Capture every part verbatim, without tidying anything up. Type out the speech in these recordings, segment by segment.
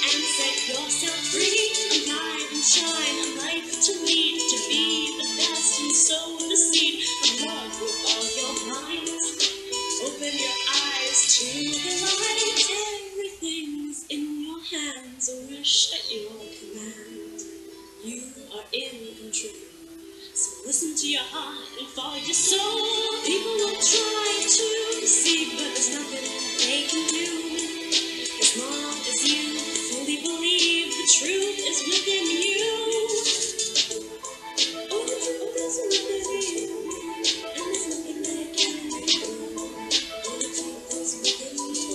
and set yourself free. Alive and shine, a life to lead, to be the best and sow the seed of love with all your might. Open your eyes to the light. Everything's in your hands, a wish at your command. You are in control. So listen to your heart and follow your soul. People will try to deceive, but there's nothing they can do. As long as you fully believe the truth is within you. Oh, the truth is within you. And there's nothing they can do. Oh, the truth is within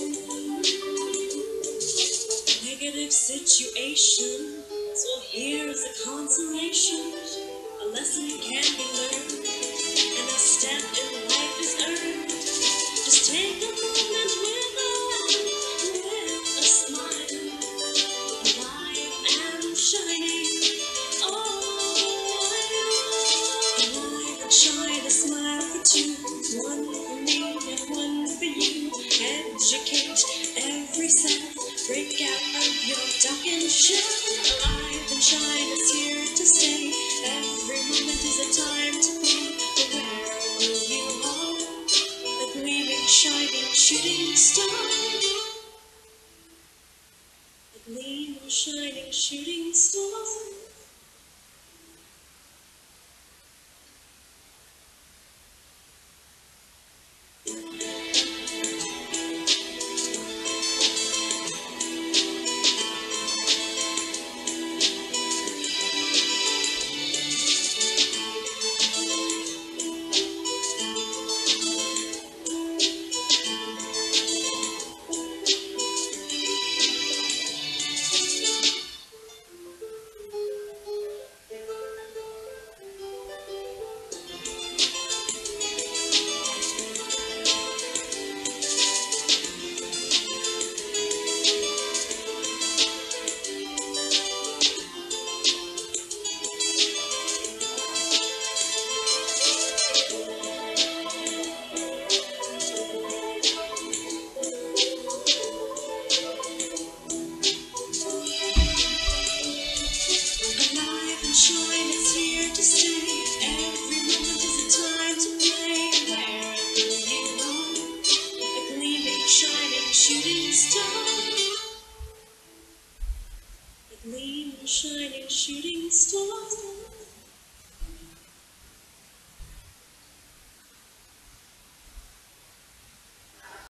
you. Negative situation. So here's a consolation. A lesson can be learned, and a step in life is earned. Just take a moment with a, with a smile, alive and shining. Oh, alive and shine, a smile for two, one for me and one for you. Educate every cell, break out of your darkened shell. Alive and shine is here to stay. Every moment is a time to play. But where will you go? A gleaming, shining, shooting star. A gleaming, shining, shooting star. Shining, shooting star.